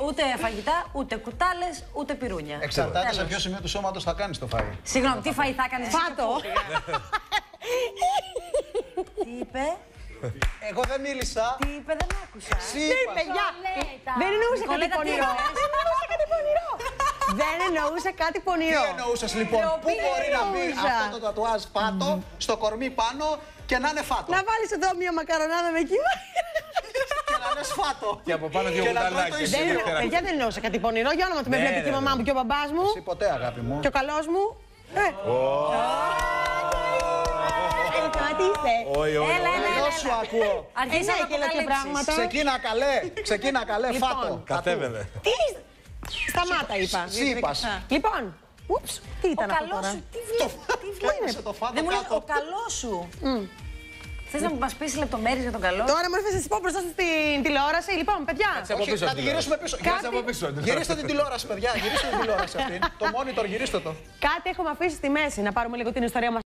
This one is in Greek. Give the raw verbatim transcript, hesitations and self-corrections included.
ούτε φαγητά, ούτε κουτάλες, ούτε πυρούνια. Εξαρτάται σε ποιο σημείο του σώματος θα κάνεις το φαΐ. Συγγνώμη, τι φαΐ θα κάνεις? Φάτο. Τι είπε? Εγώ δεν μίλησα. Τι είπε, δεν άκουσα. Εσύ Ναι, είπα. παιδιά, δεν εννοούσε κάτι Νικολέτα, τι πονηρό. είπες? Δεν εννοούσε κάτι πονηρό. Δεν εννοούσε κάτι Τι πονηρό. εννοούσες λοιπόν? Πού μπορεί να μπει εννοούσα. αυτό το τατουάζ φάτο στο κορμί πάνω και να είναι φάτο? Να βάλεις εδώ μία μακαρονάδα με κύμα. Και να λες φάτο. Και από πάνω δύο Και να τρώει το κουταλάκια. ίσιο. Δεν εννο- Παιδιά, δεν εννοούσε κάτι πονηρό. Για όνομα του με Ναι, βλέπει και η ρε, μαμά ρε. μου και ο μπαμπάς μου. Εσύ ποτέ, αγάπη μου. Και ο καλός μου. Ε. Σταματήστε. Όχι, όχι. Έλα, έλα, Εγώ έλα. σου ακούω. Αρχίσαμε ναι, και λέω και πράγματα. Ξεκίνα καλέ. Ξεκίνα καλέ. Λοιπόν, Φάτο. Κατέβαινε. Τι. Σταμάτα, είπα. Εσύ είπας. Λοιπόν, ούψ, τι Ο ήταν αυτό καλός τώρα. σου, τι βλέπει, τι βλέπει. Κοίταξε το φάτο Δεν μου λες, κάτω. ο καλός σου. Θες να μας πεις λεπτομέρειες για τον καλό? Τώρα μου ήρθες να σας πω μπροστά στην τηλεόραση. Λοιπόν, παιδιά. Κάτσε από Όχι, πίσω. να τη γυρίσουμε πίσω. Κάτσε από πίσω. Γυρίστε την τηλεόραση, παιδιά. Γυρίστε την τηλεόραση αυτή. Το monitor, γυρίστε το. Κάτι έχουμε αφήσει στη μέση. Να πάρουμε λίγο την ιστορία μας.